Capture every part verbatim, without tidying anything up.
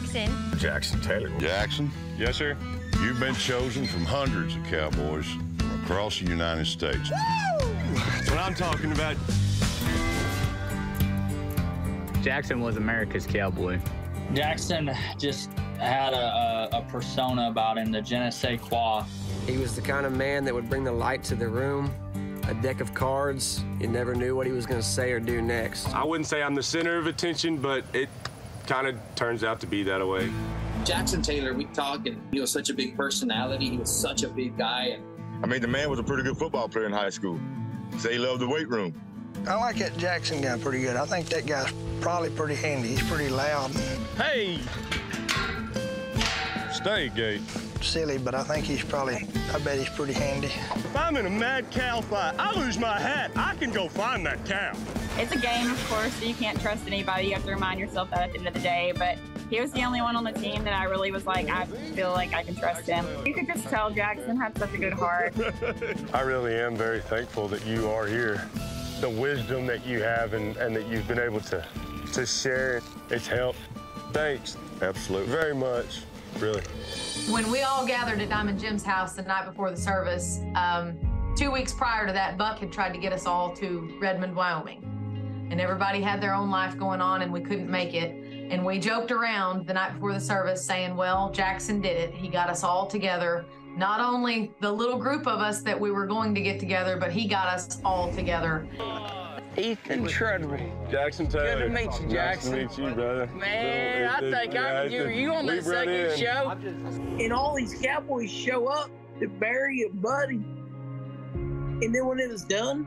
Jackson. Jackson Taylor. Jackson? Yes, sir. You've been chosen from hundreds of cowboys from across the United States. Woo! That's what I'm talking about. Jackson was America's cowboy. Jackson just had a, a, a persona about him, the je ne sais quoi. He was the kind of man that would bring the light to the room, a deck of cards. You never knew what he was going to say or do next. I wouldn't say I'm the center of attention, but it kind of turns out to be that way. Jackson Taylor, we talked, and he was such a big personality. He was such a big guy. And I mean, the man was a pretty good football player in high school. Say he loved the weight room. I like that Jackson guy pretty good. I think that guy's probably pretty handy. He's pretty loud. Hey! Stay, Gate. Silly, but I think he's probably, I bet he's pretty handy. If I'm in a mad cow fight, I lose my hat, I can go find that cow. It's a game, of course, so you can't trust anybody. You have to remind yourself that at the end of the day, but he was the only one on the team that I really was like, I feel like I can trust him. You could just tell Jackson had such a good heart. I really am very thankful that you are here. The wisdom that you have and, and that you've been able to, to share, it's helped. Thanks. Absolutely. Very much, really. When we all gathered at Diamond Jim's house the night before the service, um, two weeks prior to that, Buck had tried to get us all to Redmond, Wyoming. And everybody had their own life going on, and we couldn't make it. And we joked around the night before the service saying, well, Jackson did it. He got us all together. Not only the little group of us that we were going to get together, but he got us all together. Ethan Trudry. Jackson Taylor. Good to meet you, Jackson. Nice to meet you, brother. Man, I think I could do you on that second show. And all these cowboys show up to bury a buddy. And then when it was done,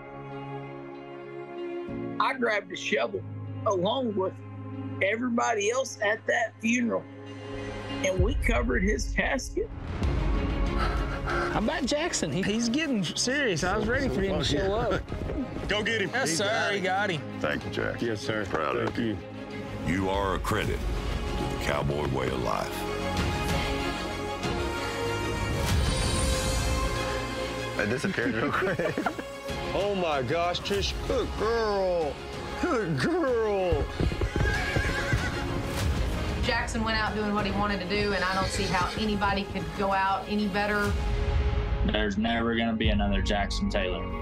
I grabbed a shovel along with everybody else at that funeral. And we covered his casket. How about Jackson? He, he's getting serious. I was ready for him to show up. Go get him. Yes, sir. He got him. Thank you, Jack. Yes, sir. Proud Thank of you. you. You are a credit to the cowboy way of life. I disappeared real quick. Oh, my gosh, Trish. Good girl. Good girl. Jackson went out doing what he wanted to do, and I don't see how anybody could go out any better. There's never going to be another Jackson Taylor.